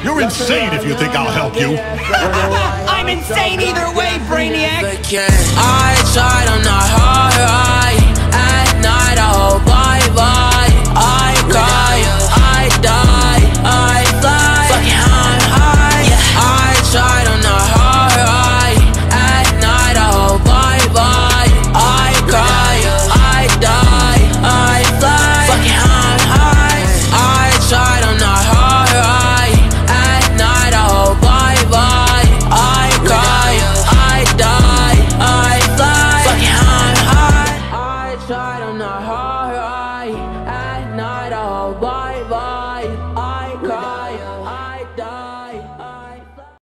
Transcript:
You're insane if you think I'll help you. I'm insane either way, Brainiac. I tried, I'm not hard.